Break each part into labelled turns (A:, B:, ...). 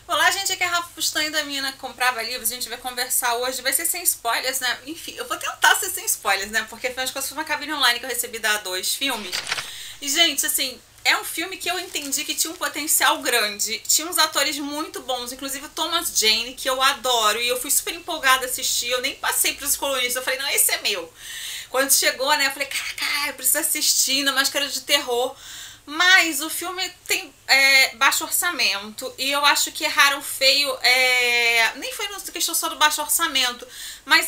A: Olá, gente, aqui é a Rafa Pustanho da Mina Comprava Livros. A gente vai conversar hoje, vai ser sem spoilers, né? Enfim, eu vou tentar ser sem spoilers, né? Porque afinal de contas foi uma cabine online que eu recebi da A2 Filmes. E, gente, assim, é um filme que eu entendi que tinha um potencial grande. Tinha uns atores muito bons, inclusive o Thomas Jane, que eu adoro. E eu fui super empolgada a assistir, eu nem passei pros colunistas. Eu falei, não, esse é meu. Quando chegou, né, eu falei, caraca, eu preciso assistir, ainda Máscara de Terror. Mas o filme tem baixo orçamento e eu acho que erraram feio, nem foi na questão só do baixo orçamento, mas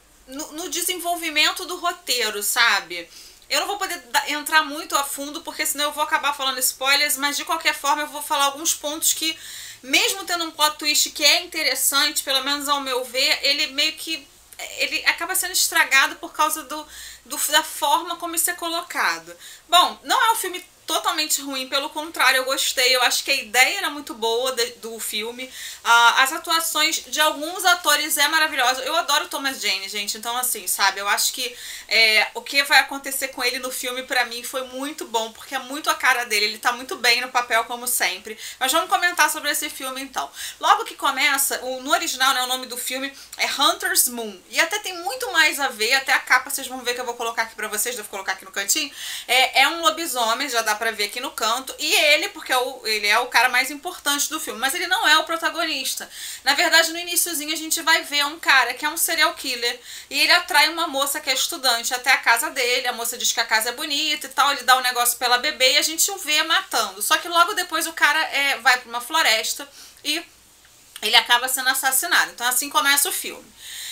A: no desenvolvimento do roteiro, sabe? Eu não vou poder entrar muito a fundo porque senão eu vou acabar falando spoilers, mas de qualquer forma eu vou falar alguns pontos que, mesmo tendo um plot twist que é interessante, pelo menos ao meu ver, ele meio que ele acaba sendo estragado por causa da forma como isso é colocado. Bom, não é um filme totalmente ruim, pelo contrário, eu gostei, eu acho que a ideia era muito boa do filme, as atuações de alguns atores é maravilhosa, eu adoro o Thomas Jane, gente, então assim, sabe, eu acho que o que vai acontecer com ele no filme pra mim foi muito bom, porque é muito a cara dele, ele tá muito bem no papel como sempre, mas vamos comentar sobre esse filme então. Logo que começa, no original, né, o nome do filme é Hunter's Moon, e até tem muito mais a ver, até a capa vocês vão ver que eu vou colocar aqui pra vocês, devo colocar aqui no cantinho, é um lobisomem, já dá pra ver aqui no canto, e ele, porque ele é o cara mais importante do filme, mas ele não é o protagonista. Na verdade, no iniciozinho a gente vai ver um cara que é um serial killer, e ele atrai uma moça que é estudante até a casa dele, a moça diz que a casa é bonita e tal, ele dá um negócio pra ela beber e a gente o vê matando. Só que logo depois o cara vai pra uma floresta e ele acaba sendo assassinado. Então assim começa o filme.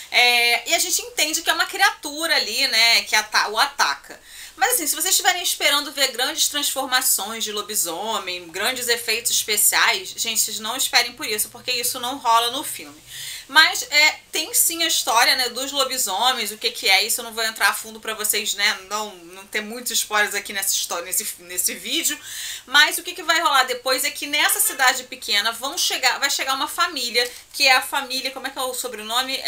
A: E a gente entende que é uma criatura ali, né, que o ataca. Mas assim, se vocês estiverem esperando ver grandes transformações de lobisomem, grandes efeitos especiais, gente, vocês não esperem por isso, porque isso não rola no filme. Mas tem sim a história, né, dos lobisomens, o que é isso, eu não vou entrar a fundo pra vocês, né, não ter muitos spoilers aqui nessa história, nesse vídeo. Mas o que vai rolar depois é que nessa cidade pequena vai chegar uma família, que é a família, como é que é o sobrenome?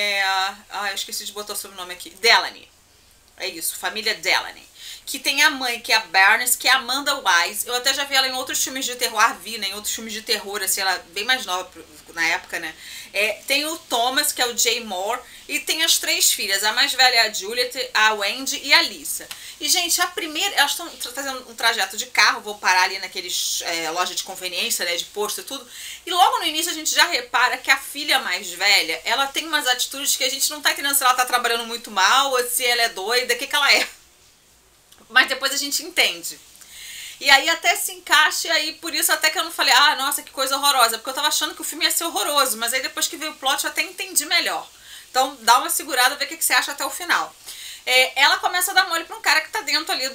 A: Eu esqueci de botar o sobrenome aqui, Delaney. É isso, família Delaney. Que tem a mãe, que é a Barnes, que é a Amanda Wise. Eu até já vi ela em outros filmes de terror, né? Em outros filmes de terror, assim, ela é bem mais nova na época, né? Tem o Thomas, que é o Jay Moore, e tem as três filhas. A mais velha é a Juliet, a Wendy e a Lisa. E, gente, a primeira... Elas estão fazendo um trajeto de carro, vou parar ali naqueles loja de conveniência, né? De posto e tudo. E logo no início a gente já repara que a filha mais velha, ela tem umas atitudes que a gente não tá entendendo se ela tá trabalhando muito mal ou se ela é doida, o que ela é. Mas depois a gente entende. E aí até se encaixa, e aí por isso até que eu não falei, nossa, que coisa horrorosa, porque eu tava achando que o filme ia ser horroroso, mas aí depois que veio o plot eu até entendi melhor. Então dá uma segurada, vê o que você acha até o final. Ela começa a dar mole pra um cara que tá dentro ali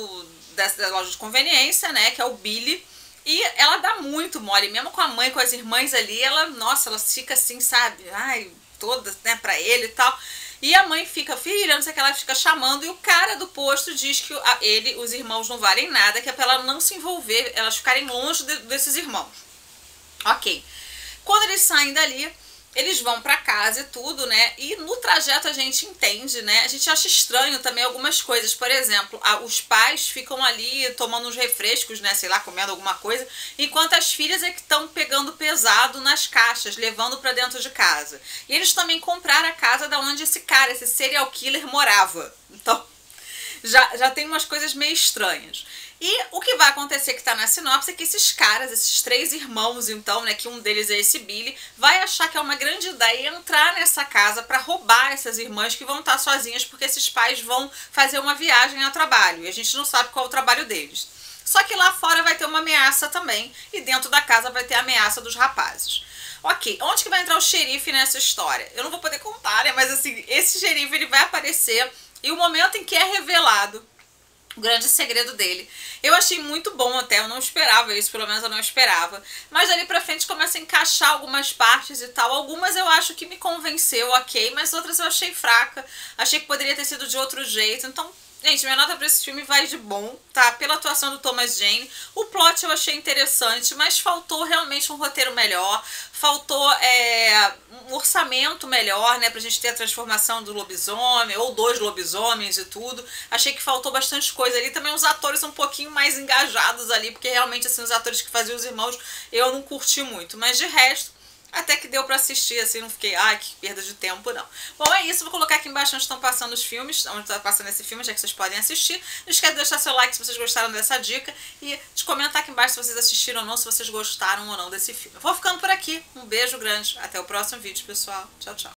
A: da loja de conveniência, né, que é o Billy, e ela dá muito mole, mesmo com a mãe, com as irmãs ali, nossa, ela fica assim, sabe, todas, né, pra ele e tal. E a mãe fica, filha, não sei o que, ela fica chamando, e o cara do posto diz que os irmãos não valem nada, que é pra ela não se envolver, elas ficarem longe desses irmãos. Ok. Quando eles saem dali, eles vão pra casa e tudo, né? E no trajeto a gente entende, né? A gente acha estranho também algumas coisas. Por exemplo, os pais ficam ali tomando uns refrescos, né? Sei lá, comendo alguma coisa. Enquanto as filhas é que estão pegando pesado nas caixas, levando pra dentro de casa. E eles também compraram a casa da onde esse cara, esse serial killer, morava. Então, já tem umas coisas meio estranhas. E o que vai acontecer, que tá na sinopse, é que esses caras, esses três irmãos, então, né, que um deles é esse Billy, vai achar que é uma grande ideia entrar nessa casa pra roubar essas irmãs que vão estar sozinhas, porque esses pais vão fazer uma viagem a trabalho, e a gente não sabe qual é o trabalho deles. Só que lá fora vai ter uma ameaça também, e dentro da casa vai ter a ameaça dos rapazes. Ok, onde que vai entrar o xerife nessa história? Eu não vou poder contar, né, mas assim, esse xerife ele vai aparecer, e o momento em que é revelado o grande segredo dele, eu achei muito bom até, eu não esperava isso, pelo menos eu não esperava, mas dali pra frente começa a encaixar algumas partes e tal, algumas eu acho que me convenceu, ok, mas outras eu achei fraca, achei que poderia ter sido de outro jeito, então Gente, minha nota pra esse filme vai de bom, tá? Pela atuação do Thomas Jane. O plot eu achei interessante, mas faltou realmente um roteiro melhor. Faltou um orçamento melhor, né? Pra gente ter a transformação do lobisomem, ou dos lobisomens e tudo. Achei que faltou bastante coisa ali. Também os atores um pouquinho mais engajados ali, porque realmente, assim, os atores que faziam os irmãos, eu não curti muito. Mas de resto, até que deu pra assistir, assim, não fiquei, ai, que perda de tempo, não. Bom, é isso, vou colocar aqui embaixo onde estão passando os filmes, onde tá passando esse filme, já que vocês podem assistir. Não esquece de deixar seu like se vocês gostaram dessa dica e de comentar aqui embaixo se vocês assistiram ou não, se vocês gostaram ou não desse filme. Eu vou ficando por aqui, um beijo grande, até o próximo vídeo, pessoal. Tchau, tchau.